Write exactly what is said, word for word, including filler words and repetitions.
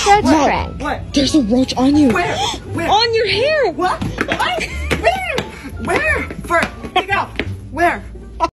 Roach Prank. What? There's a roach on you. Where? Where? On your hair. What?